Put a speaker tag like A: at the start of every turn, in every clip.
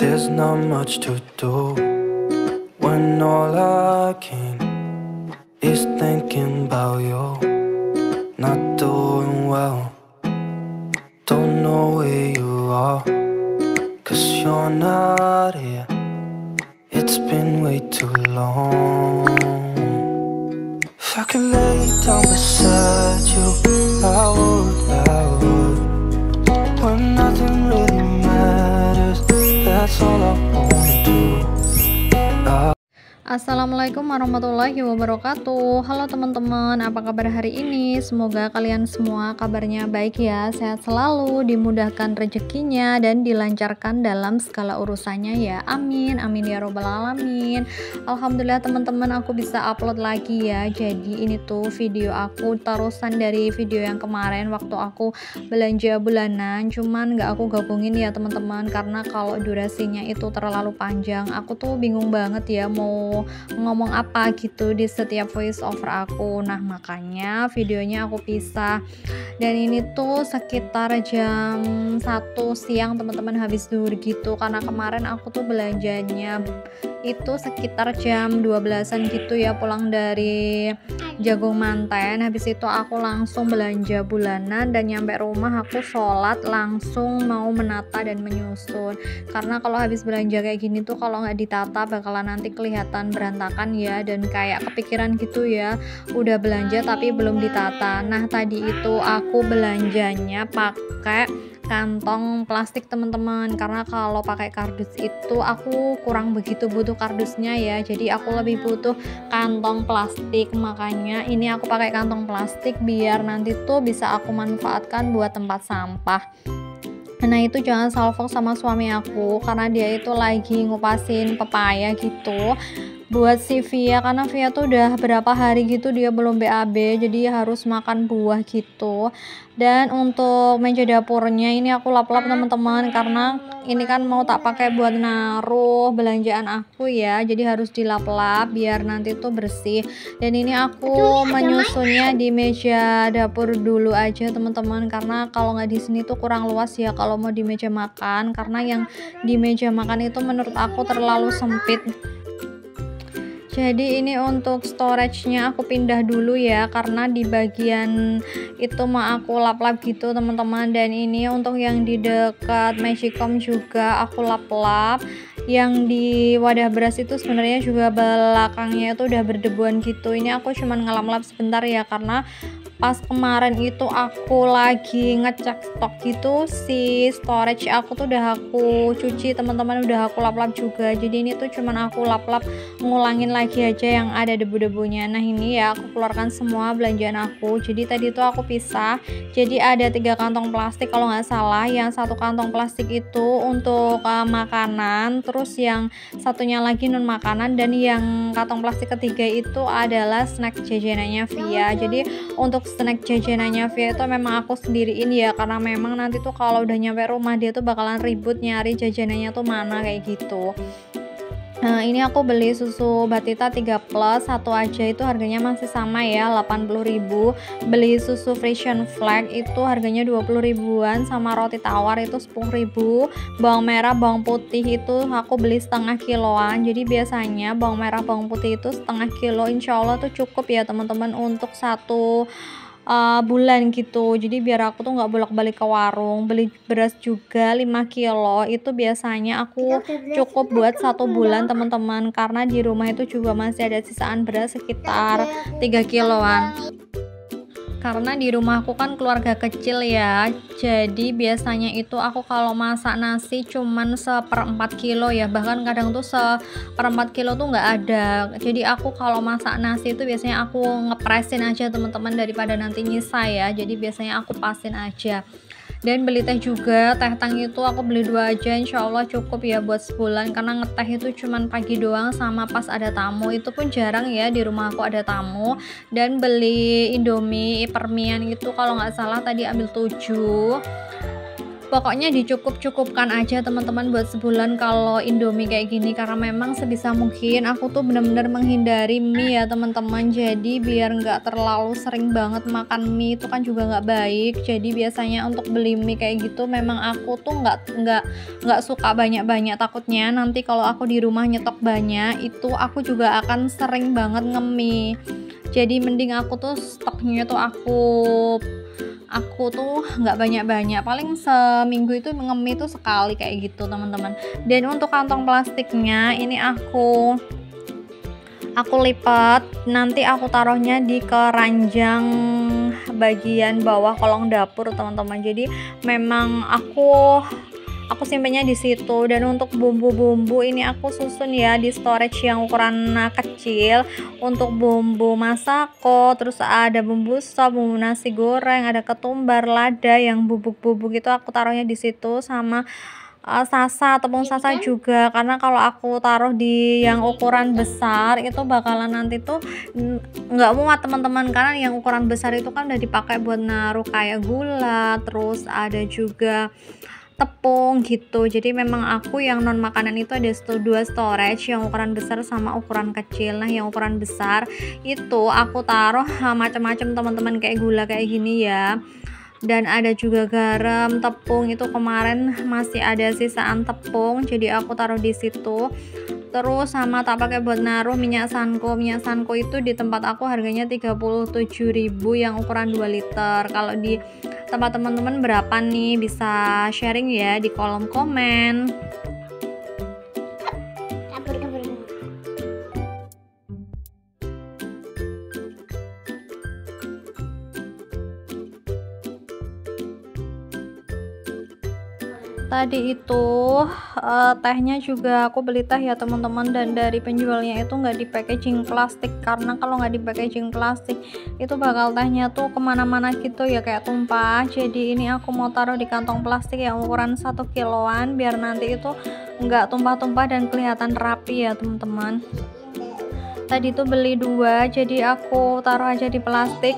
A: There's not much to do when all I can is thinking about you. Not doing well, don't know where you are, 'cause you're not here. It's been way too long. If I could lay down beside you, I would. When nothing really matters, that's all I wanna do.
B: Assalamualaikum warahmatullahi wabarakatuh. Halo teman-teman, apa kabar hari ini? Semoga kalian semua kabarnya baik ya, sehat selalu, dimudahkan rezekinya dan dilancarkan dalam segala urusannya ya. Amin, amin ya robbal alamin. Alhamdulillah teman-teman, aku bisa upload lagi ya. Jadi ini tuh video aku terusan dari video yang kemarin waktu aku belanja bulanan, cuman nggak aku gabungin ya teman-teman, karena kalau durasinya itu terlalu panjang, aku tuh bingung banget ya mau ngomong apa gitu di setiap voice over aku. Nah makanya videonya aku pisah, dan ini tuh sekitar jam 1 siang teman-teman, habis zuhur gitu, karena kemarin aku tuh belanjanya itu sekitar jam 12-an gitu ya, pulang dari Jagung Manten. Habis itu aku langsung belanja bulanan dan nyampe rumah aku sholat, langsung mau menata dan menyusun, karena kalau habis belanja kayak gini tuh kalau nggak ditata bakalan nanti kelihatan berantakan ya, dan kayak kepikiran gitu ya, udah belanja tapi belum ditata. Nah tadi itu aku belanjanya pakai kantong plastik teman-teman, karena kalau pakai kardus itu aku kurang begitu butuh kardusnya ya, jadi aku lebih butuh kantong plastik. Makanya ini aku pakai kantong plastik biar nanti tuh bisa aku manfaatkan buat tempat sampah. Nah itu jangan salfok sama suami aku, karena dia itu lagi ngupasin pepaya gitu buat si Via, karena Via tuh udah berapa hari gitu dia belum BAB, jadi harus makan buah gitu. Dan untuk meja dapurnya ini aku lap-lap teman-teman, karena ini kan mau tak pakai buat naruh belanjaan aku ya, jadi harus dilap-lap biar nanti tuh bersih. Dan ini aku menyusunnya di meja dapur dulu aja teman-teman, karena kalau nggak di sini tuh kurang luas ya kalau mau di meja makan, karena yang di meja makan itu menurut aku terlalu sempit. Jadi ini untuk storage-nya aku pindah dulu ya, karena di bagian itu mau aku lap-lap gitu teman-teman. Dan ini untuk yang di dekat Magicom juga aku lap-lap. Yang di wadah beras itu sebenarnya juga belakangnya itu udah berdebuan gitu. Ini aku cuman ngelap-lap sebentar ya, karena pas kemarin itu aku lagi ngecek stok gitu, si storage aku tuh udah aku cuci teman-teman, udah aku lap-lap juga. Jadi ini tuh cuman aku lap-lap, ngulangin lagi aja yang ada debu-debunya. Nah ini ya aku keluarkan semua belanjaan aku. Jadi tadi tuh aku pisah, jadi ada 3 kantong plastik kalau nggak salah. Yang satu kantong plastik itu untuk makanan, terus yang satunya lagi non makanan, dan yang kantong plastik ketiga itu adalah snack jajanannya Via. Jadi untuk snack jajanannya Via itu memang aku sendiriin ya, karena memang nanti tuh kalau udah nyampe rumah dia tuh bakalan ribut nyari jajanannya tuh mana kayak gitu. Nah ini aku beli susu Batita 3 plus satu aja itu harganya masih sama ya, 80.000. Beli susu Frisian Flag itu harganya 20 ribuan, sama roti tawar itu 10.000. Bawang merah bawang putih itu aku beli setengah kiloan, jadi biasanya bawang merah bawang putih itu setengah kilo, insya Allah tuh cukup ya teman-teman untuk satu bulan gitu. Jadi biar aku tuh nggak bolak-balik ke warung. Beli beras juga 5 kilo itu biasanya aku cukup buat 1 bulan teman-teman, karena di rumah itu juga masih ada sisaan beras sekitar 3 kiloan. Karena di rumahku kan keluarga kecil ya, jadi biasanya itu aku kalau masak nasi cuman 1/4 kilo ya, bahkan kadang tuh 1/4 kilo tuh nggak ada. Jadi aku kalau masak nasi itu biasanya aku ngepresin aja teman-teman, daripada nanti nyisa ya, jadi biasanya aku pasin aja. Dan beli teh juga, teh tang itu aku beli 2 aja, insya Allah cukup ya buat sebulan, karena ngeteh itu cuman pagi doang sama pas ada tamu, itu pun jarang ya di rumah aku ada tamu. Dan beli Indomie permian itu kalau nggak salah tadi ambil 7. Pokoknya dicukup-cukupkan aja teman-teman buat sebulan kalau Indomie kayak gini, karena memang sebisa mungkin aku tuh bener-bener menghindari mie ya teman-teman. Jadi biar nggak terlalu sering banget makan mie, itu kan juga nggak baik. Jadi biasanya untuk beli mie kayak gitu memang aku tuh nggak suka banyak-banyak, takutnya nanti kalau aku di rumah nyetok banyak itu aku juga akan sering banget ngemie. Jadi mending aku tuh stoknya tuh aku tuh nggak banyak-banyak, paling seminggu itu ngemie tuh sekali kayak gitu teman-teman. Dan untuk kantong plastiknya ini aku lipat, nanti aku taruhnya di keranjang bagian bawah kolong dapur teman-teman. Jadi memang aku simpennya di situ. Dan untuk bumbu-bumbu ini aku susun ya di storage yang ukuran kecil. Untuk bumbu masako, terus ada bumbu sop, bumbu nasi goreng, ada ketumbar, lada yang bubuk-bubuk itu aku taruhnya di situ, sama sasa, tepung sasa juga, karena kalau aku taruh di yang ukuran besar itu bakalan nanti tuh nggak muat teman-teman, karena yang ukuran besar itu kan udah dipakai buat naruh kayak gula, terus ada juga tepung gitu. Jadi memang aku yang non makanan itu ada dua storage, yang ukuran besar sama ukuran kecil. Nah yang ukuran besar itu aku taruh macam-macam teman-teman, kayak gula kayak gini ya, dan ada juga garam, tepung, itu kemarin masih ada sisaan tepung jadi aku taruh di situ. Terus sama tak pakai buat naruh minyak sanko itu di tempat aku harganya 37.000 yang ukuran 2 liter. Kalau di tempat teman-teman berapa nih, bisa sharing ya di kolom komen. Tadi itu tehnya juga aku beli teh ya teman-teman, dan dari penjualnya itu nggak di packaging plastik, karena kalau nggak di packaging plastik itu bakal tehnya tuh kemana-mana gitu ya, kayak tumpah. Jadi ini aku mau taruh di kantong plastik yang ukuran 1 kiloan biar nanti itu nggak tumpah-tumpah dan kelihatan rapi ya teman-teman. Tadi tuh beli 2, jadi aku taruh aja di plastik.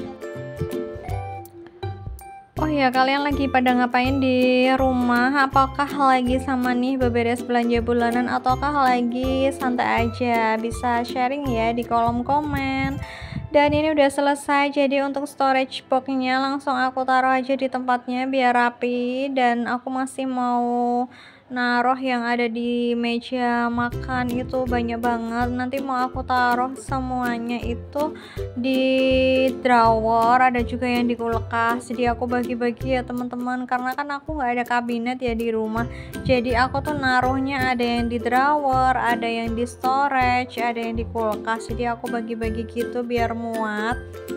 B: Oh ya, kalian lagi pada ngapain di rumah? Apakah lagi sama nih beberes belanja bulanan, ataukah lagi santai aja? Bisa sharing ya di kolom komen. Dan ini udah selesai, jadi untuk storage boxnya langsung aku taruh aja di tempatnya biar rapi. Dan aku masih mau naruh yang ada di meja makan, itu banyak banget. Nanti mau aku taruh semuanya itu di drawer, ada juga yang di kulkas. Jadi aku bagi-bagi ya teman-teman, karena kan aku nggak ada kabinet ya di rumah. Jadi aku tuh naruhnya ada yang di drawer, ada yang di storage, ada yang di kulkas. Jadi aku bagi-bagi gitu biar muat.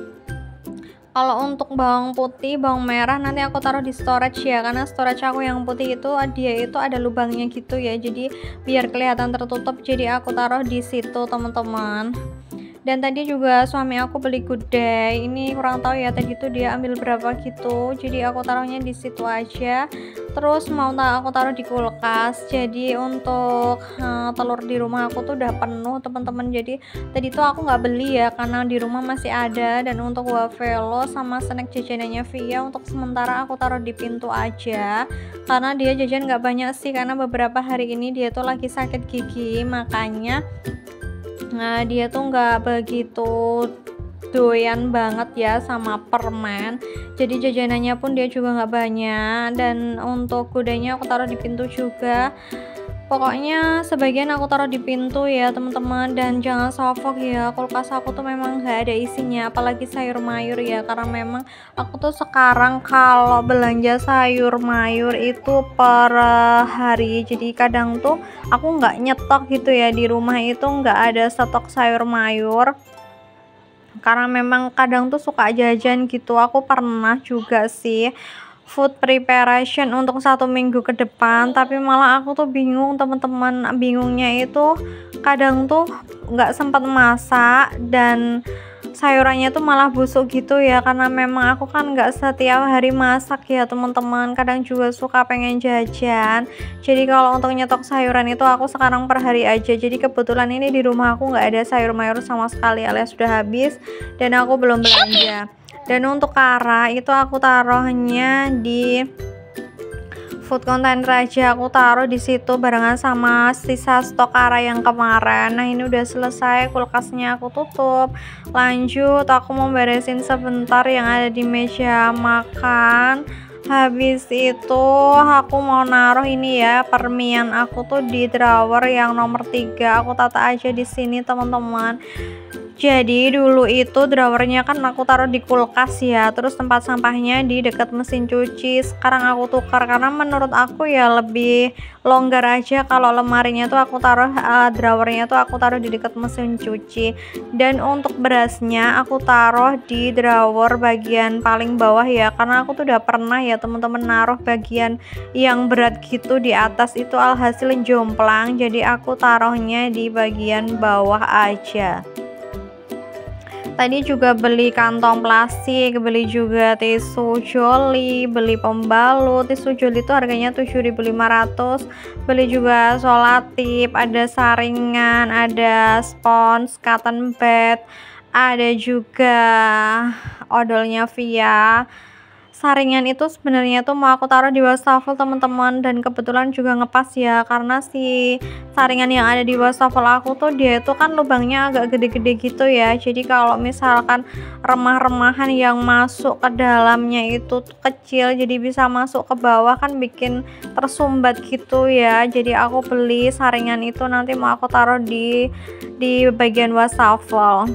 B: Kalau untuk bawang putih, bawang merah nanti aku taruh di storage ya, karena storage aku yang putih itu dia itu ada lubangnya gitu ya, jadi biar kelihatan tertutup, jadi aku taruh di situ teman-teman. Dan tadi juga suami aku beli gudeg, ini kurang tahu ya tadi tuh dia ambil berapa gitu, jadi aku taruhnya di situ aja. Terus mau aku taruh di kulkas. Jadi untuk telur di rumah aku tuh udah penuh teman-teman, jadi tadi tuh aku nggak beli ya karena di rumah masih ada. Dan untuk wafelo sama snack jajanannya Via untuk sementara aku taruh di pintu aja, karena dia jajan nggak banyak sih, karena beberapa hari ini dia tuh lagi sakit gigi, makanya dia tuh nggak begitu doyan banget ya sama permen, jadi jajanannya pun dia juga nggak banyak. Dan untuk kudanya aku taruh di pintu juga. Pokoknya sebagian aku taruh di pintu ya teman-teman. Dan jangan salfok ya, kulkas aku tuh memang nggak ada isinya, apalagi sayur mayur ya, karena memang aku tuh sekarang kalau belanja sayur mayur itu per hari, jadi kadang tuh aku nggak nyetok gitu ya, di rumah itu nggak ada stok sayur mayur, karena memang kadang tuh suka jajan gitu. Aku pernah juga sih food preparation untuk 1 minggu ke depan, tapi malah aku tuh bingung teman-teman. Bingungnya itu kadang tuh nggak sempat masak dan sayurannya tuh malah busuk gitu ya, karena memang aku kan nggak setiap hari masak ya teman-teman, kadang juga suka pengen jajan. Jadi kalau untuk nyetok sayuran itu aku sekarang per hari aja. Jadi kebetulan ini di rumah aku nggak ada sayur mayur sama sekali, alias sudah habis dan aku belum belanja. Dan untuk kara itu aku taruhnya di food container aja aku taruh di situ barengan sama sisa stok ara yang kemarin. Nah, ini udah selesai, kulkasnya aku tutup. Lanjut aku mau beresin sebentar yang ada di meja makan. Habis itu aku mau naruh ini ya, permian aku tuh di drawer yang nomor 3. Aku tata aja di sini teman-teman. Jadi dulu itu drawernya kan aku taruh di kulkas ya, terus tempat sampahnya di dekat mesin cuci. Sekarang aku tukar karena menurut aku ya lebih longgar aja kalau lemarinya tuh aku taruh drawernya tuh aku taruh di dekat mesin cuci. Dan untuk berasnya aku taruh di drawer bagian paling bawah ya, karena aku tuh udah pernah ya teman-teman naruh bagian yang berat gitu di atas, itu alhasil jomplang. Jadi aku taruhnya di bagian bawah aja. Tadi juga beli kantong plastik, beli juga tisu joli, beli pembalut. Tisu joli itu harganya 7.500. Beli juga solatip, ada saringan, ada spons, cotton bed, ada juga odolnya Via. Saringan itu sebenarnya tuh mau aku taruh di wastafel teman-teman, dan kebetulan juga ngepas ya, karena si saringan yang ada di wastafel aku tuh dia itu kan lubangnya agak gede-gede gitu ya. Jadi kalau misalkan remah-remahan yang masuk ke dalamnya itu kecil, jadi bisa masuk ke bawah kan bikin tersumbat gitu ya. Jadi aku beli saringan itu, nanti mau aku taruh di bagian wastafel.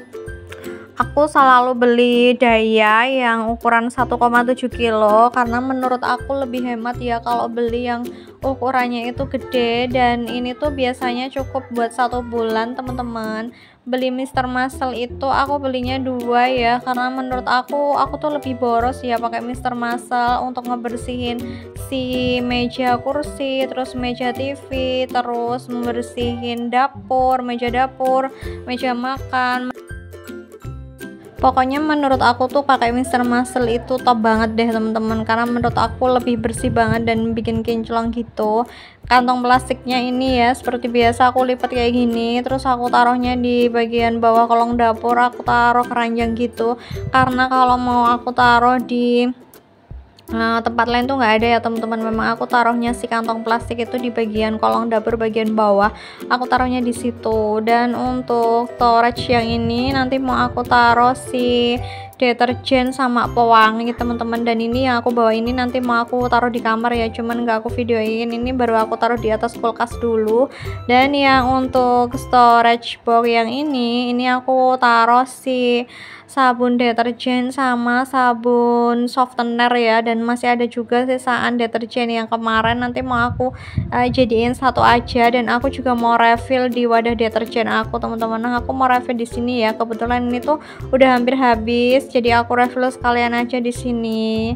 B: Aku selalu beli Daya yang ukuran 1,7 kilo karena menurut aku lebih hemat ya kalau beli yang ukurannya itu gede, dan ini tuh biasanya cukup buat 1 bulan teman-teman. Beli Mr. Muscle itu aku belinya 2 ya, karena menurut aku tuh lebih boros ya pakai Mr. Muscle untuk ngebersihin si meja kursi, terus meja TV, terus membersihin dapur, meja makan. Pokoknya menurut aku tuh pakai Mr. Muscle itu top banget deh teman-teman, karena menurut aku lebih bersih banget dan bikin kinclong gitu. Kantong plastiknya ini ya seperti biasa aku lipat kayak gini, terus aku taruhnya di bagian bawah kolong dapur, aku taruh keranjang gitu, karena kalau mau aku taruh di tempat lain tuh nggak ada ya teman-teman. Memang aku taruhnya si kantong plastik itu di bagian kolong dapur bagian bawah, aku taruhnya di situ. Dan untuk storage yang ini nanti mau aku taruh si deterjen sama pewangi teman-teman, dan ini yang aku bawa ini nanti mau aku taruh di kamar ya, cuman nggak aku videoin, ini baru aku taruh di atas kulkas dulu. Dan yang untuk storage box yang ini aku taruh si sabun deterjen sama sabun softener ya, dan masih ada juga sisaan deterjen yang kemarin, nanti mau aku jadiin satu aja. Dan aku juga mau refill di wadah deterjen aku teman-teman. Nah, aku mau refill di sini ya, kebetulan ini tuh udah hampir habis, jadi aku refill sekalian aja di sini.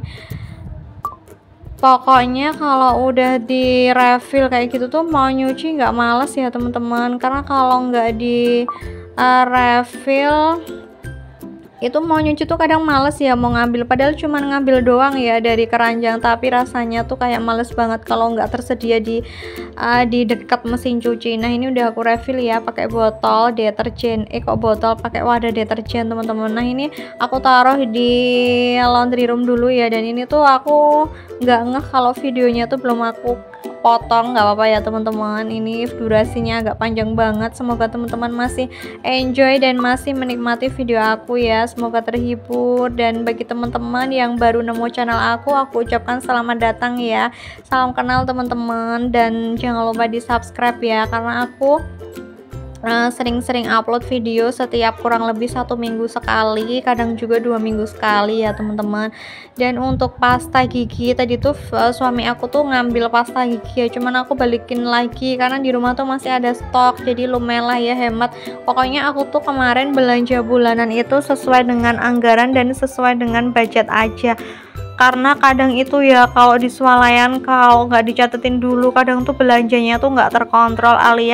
B: Pokoknya kalau udah di refill kayak gitu tuh mau nyuci nggak males ya teman-teman, karena kalau nggak di refill itu mau nyuci tuh kadang males ya mau ngambil, padahal cuman ngambil doang ya dari keranjang, tapi rasanya tuh kayak males banget kalau nggak tersedia di dekat mesin cuci. Nah, ini udah aku refill ya pakai botol deterjen, pakai wadah deterjen teman-teman. Nah, ini aku taruh di laundry room dulu ya, dan ini tuh aku nggak ngeh kalau videonya tuh belum aku potong, nggak apa-apa ya teman-teman, ini durasinya agak panjang banget. Semoga teman-teman masih enjoy dan masih menikmati video aku ya, semoga terhibur. Dan bagi teman-teman yang baru nemu channel aku ucapkan selamat datang ya, salam kenal teman-teman, dan jangan lupa di subscribe ya, karena aku sering-sering upload video setiap kurang lebih 1 minggu sekali, kadang juga 2 minggu sekali ya teman-teman. Dan untuk pasta gigi tadi tuh suami aku tuh ngambil pasta gigi ya, cuman aku balikin lagi karena di rumah tuh masih ada stok, jadi lumayan lah ya, hemat. Pokoknya aku tuh kemarin belanja bulanan itu sesuai dengan anggaran dan sesuai dengan budget aja, karena kadang itu ya kalau di swalayan kalau nggak dicatetin dulu kadang tuh belanjanya tuh nggak terkontrol,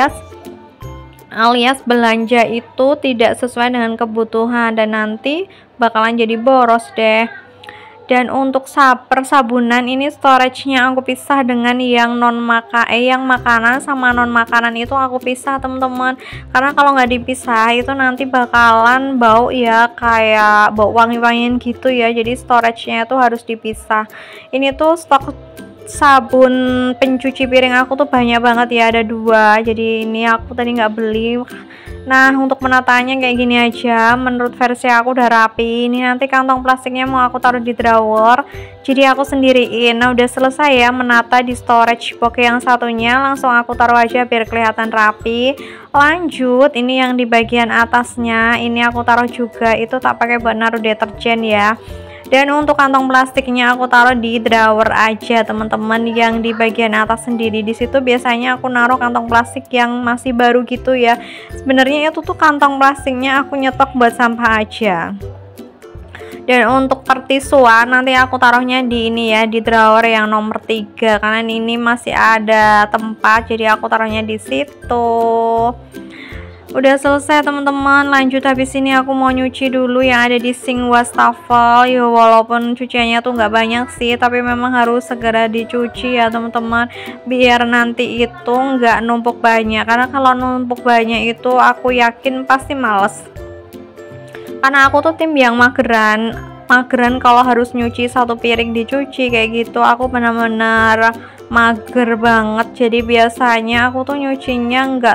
B: alias belanja itu tidak sesuai dengan kebutuhan, dan nanti bakalan jadi boros deh. Dan untuk persabunan ini storage-nya aku pisah dengan yang yang makanan sama non makanan itu aku pisah teman-teman, karena kalau nggak dipisah itu nanti bakalan bau ya, kayak bau wangi-wangian gitu ya, jadi storage-nya itu harus dipisah. Ini tuh stok sabun pencuci piring aku tuh banyak banget ya, ada 2, jadi ini aku tadi nggak beli. Nah, untuk menatanya kayak gini aja, menurut versi aku udah rapi. Ini nanti kantong plastiknya mau aku taruh di drawer, jadi aku sendiriin. Nah, udah selesai ya menata di storage box yang satunya, langsung aku taruh aja biar kelihatan rapi. Lanjut, ini yang di bagian atasnya, ini aku taruh juga, itu tak pakai buat naruh deterjen ya. Dan untuk kantong plastiknya aku taruh di drawer aja teman-teman, yang di bagian atas sendiri. Di situ biasanya aku naruh kantong plastik yang masih baru gitu ya. Sebenarnya itu tuh kantong plastiknya aku nyetok buat sampah aja. Dan untuk pertisuan nanti aku taruhnya di ini ya, di drawer yang nomor 3, karena ini masih ada tempat, jadi aku taruhnya di situ. Udah selesai teman-teman, lanjut. Habis ini aku mau nyuci dulu yang ada di sink wastafel ya, walaupun cuciannya tuh nggak banyak sih, tapi memang harus segera dicuci ya teman-teman, biar nanti itu nggak numpuk banyak, karena kalau numpuk banyak itu aku yakin pasti males, karena aku tuh tim yang mageran kalau harus nyuci satu piring dicuci kayak gitu. Aku benar-benar mager banget, jadi biasanya aku tuh nyucinya nggak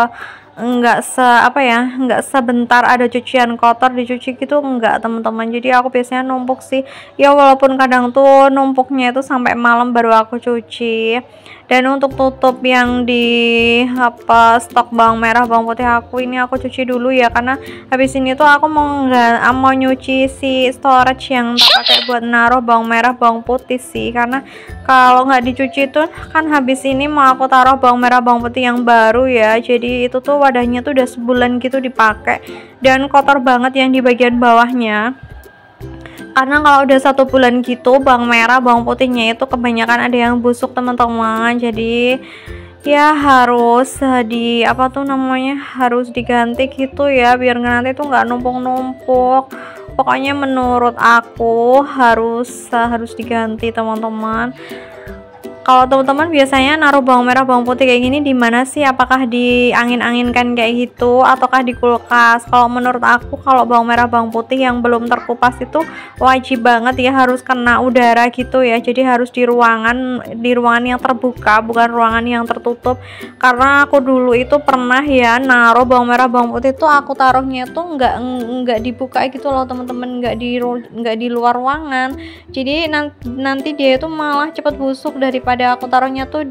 B: sebentar ada cucian kotor dicuci gitu, enggak teman-teman. Jadi aku biasanya numpuk sih ya, walaupun kadang tuh numpuknya itu sampai malam baru aku cuci. Dan untuk tutup yang di stok bawang merah bawang putih aku, ini aku cuci dulu ya, karena habis ini tuh aku mau nyuci si storage yang tak pakai buat naruh bawang merah bawang putih sih, karena kalau nggak dicuci tuh kan habis ini mau aku taruh bawang merah bawang putih yang baru ya, jadi itu tuh wadahnya tuh udah sebulan gitu dipakai dan kotor banget yang di bagian bawahnya. Karena kalau udah 1 bulan gitu bawang merah bawang putihnya itu kebanyakan ada yang busuk teman-teman, jadi ya harus harus diganti gitu ya, biar nanti tuh nggak numpuk-numpuk. Pokoknya menurut aku harus diganti teman-teman. Kalau teman-teman biasanya naruh bawang merah bawang putih kayak gini di mana sih? Apakah di angin-anginkan kayak gitu ataukah di kulkas? Kalau menurut aku, kalau bawang merah bawang putih yang belum terkupas itu wajib banget ya harus kena udara gitu ya. Jadi harus di ruangan yang terbuka, bukan ruangan yang tertutup. Karena aku dulu itu pernah ya naruh bawang merah bawang putih tuh aku taruhnya tuh nggak dibuka gitu loh teman-teman, nggak di luar ruangan. Jadi nanti dia itu malah cepet busuk daripada aku taruhnya tuh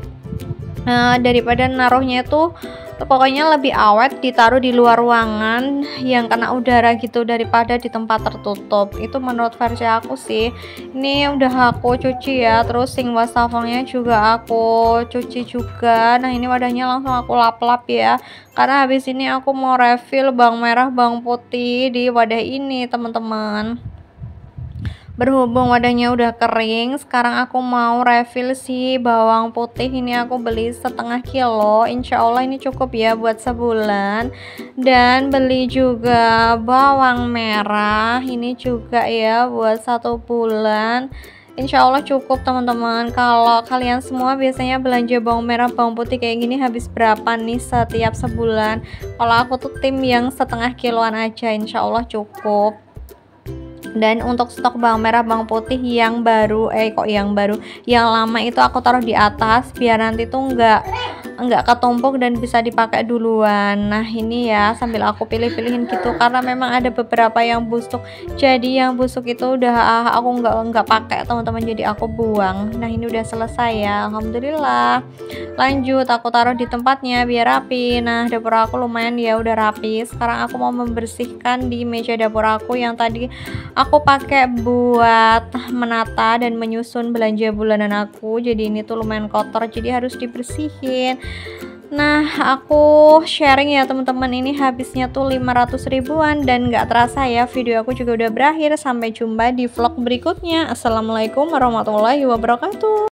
B: daripada naruhnya tuh, pokoknya lebih awet ditaruh di luar ruangan yang kena udara gitu daripada di tempat tertutup. Itu menurut versi aku sih. Ini udah aku cuci ya, terus sink wastafelnya juga aku cuci juga. Nah ini wadahnya langsung aku lap-lap ya, karena habis ini aku mau refill bawang merah bawang putih di wadah ini teman-teman. Berhubung wadahnya udah kering, sekarang aku mau refill si bawang putih. Ini aku beli 1/2 kilo, insya Allah ini cukup ya buat sebulan. Dan beli juga bawang merah, ini juga ya buat 1 bulan. Insya Allah cukup teman-teman. Kalau kalian semua biasanya belanja bawang merah bawang putih kayak gini habis berapa nih setiap sebulan? Kalau aku tuh tim yang 1/2 kiloan aja, insya Allah cukup. Dan untuk stok bawang merah bawang putih yang baru yang lama itu aku taruh di atas biar nanti tuh nggak ketumpuk dan bisa dipakai duluan. Nah ini ya sambil aku pilih-pilihin gitu, karena memang ada beberapa yang busuk, jadi yang busuk itu udah aku nggak pakai teman-teman, jadi aku buang. Nah ini udah selesai ya, alhamdulillah. Lanjut aku taruh di tempatnya biar rapi. Nah dapur aku lumayan ya udah rapi. Sekarang aku mau membersihkan di meja dapur aku yang tadi aku pakai buat menata dan menyusun belanja bulanan aku. Jadi ini tuh lumayan kotor, jadi harus dibersihin. Nah aku sharing ya teman-teman, ini habisnya tuh 500 ribuan dan gak terasa ya video aku juga udah berakhir. Sampai jumpa di vlog berikutnya. Assalamualaikum warahmatullahi wabarakatuh.